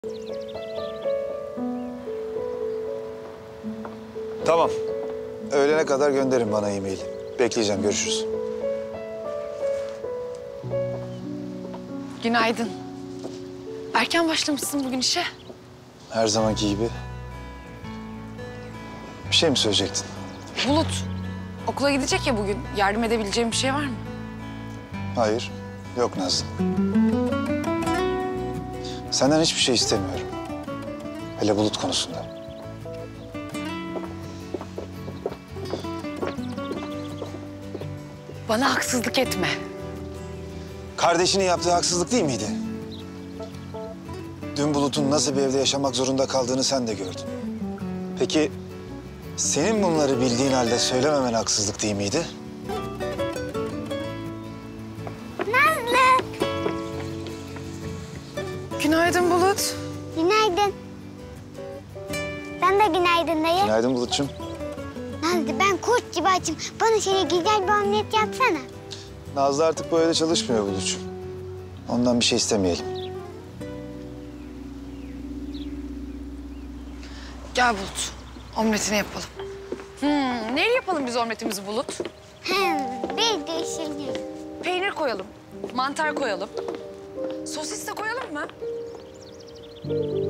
Tamam. Öğlene kadar gönderin bana e-mail'i. Bekleyeceğim, görüşürüz. Günaydın. Erken başlamışsın bugün işe. Her zamanki gibi. Bir şey mi söyleyecektin? Bulut, okula gidecek ya bugün. Yardım edebileceğim bir şey var mı? Hayır, yok Nazlı. Senden hiçbir şey istemiyorum. Hele Bulut konusunda. Bana haksızlık etme. Kardeşinin yaptığı haksızlık değil miydi? Dün Bulut'un nasıl bir evde yaşamak zorunda kaldığını sen de gördün. Peki senin bunları bildiğin halde söylememen haksızlık değil miydi? Nazlı. Günaydın Bulut. Günaydın. Sen de günaydın dayı. Günaydın Bulut'cum. Nazlı ben kurt gibi açım. Bana şöyle güzel bir omlet yapsana. Nazlı artık bu evde çalışmıyor Bulut'cum. Ondan bir şey istemeyelim. Gel Bulut, omletini yapalım. Neyle yapalım biz omletimizi Bulut? Bir düşünüyorum. Peynir koyalım, mantar koyalım. Sosis de koyalım mı?